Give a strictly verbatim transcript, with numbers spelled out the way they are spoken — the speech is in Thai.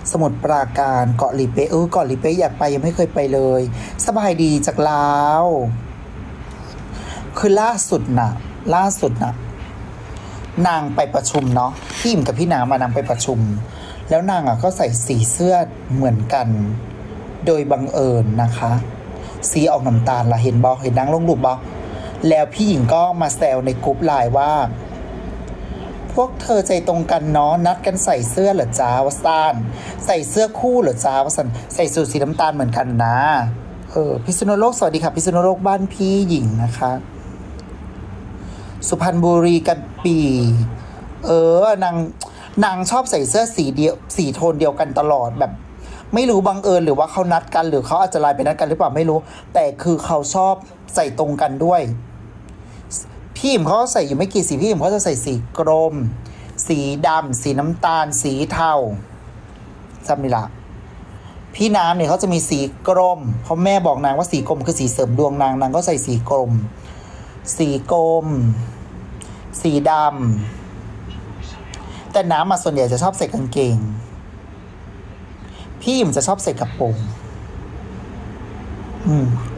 สมุทรปราการเกาะหลีเป๊ะเออเกาะหลีเป๊ะอยากไปยังไม่เคยไปเลย สบายดีจากลาวคือล่าสุดน่ะล่าสุดน่ะนางไปประชุมเนาะพี่อิ่มกับพี่น้ำมานางไปประชุมแล้วนางอ่ะก็ใส่สีเสื้อเหมือนกันโดยบังเอิญนะคะสีออกน้ำตาลละเห็นบอเห็นนางลงรูปบอแล้วพี่หญิงก็มาแซวในกลุ่มไลน์ว่าพวกเธอใจตรงกันเนาะนัดกันใส่เสื้อเหรอจ้าวะซานใส่เสื้อคู่เหรอจ้าวะสันใส่สูทสีน้ำตาลเหมือนกันนะเออพิษณุโลกสวัสดีค่ะพิษณุโลกบ้านพี่หญิงนะคะสุพรรณบุรีกันปีเออนางนางชอบใส่เสื้อสีเดียวสีโทนเดียวกันตลอดแบบไม่รู้บังเอิญหรือว่าเขานัดกันหรือเขาอาจจะไลน์ไปนัดกันหรือเปล่าไม่รู้แต่คือเขาชอบใส่ตรงกันด้วยพี่อิ่มเขาใส่อยู่ไม่กี่สีพี่อิ่มเขาจะใส่สีกรมสีดำสีน้ำตาลสีเทาจำไม่ละพี่น้ำเนี่ยเขาจะมีสีกรมเพราะแม่บอกนางว่าสีกรมคือสีเสริมดวงนางนางก็ใส่สีกรมสีกรมสีดำแต่น้ำมาส่วนใหญ่จะชอบใส่กางเกงพี่อิ่มจะชอบใส่กระโปรงอืม